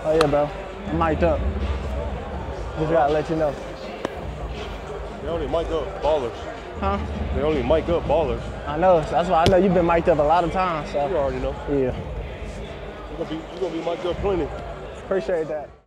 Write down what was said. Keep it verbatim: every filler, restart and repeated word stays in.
Oh yeah, bro. I'm mic'd up. Just gotta let you know. They only mic up ballers. Huh? They only mic up ballers. I know. That's why I know you've been mic'd up a lot of times. So. You already know. Yeah. You're gonna be, you're gonna be mic'd up plenty. Appreciate that.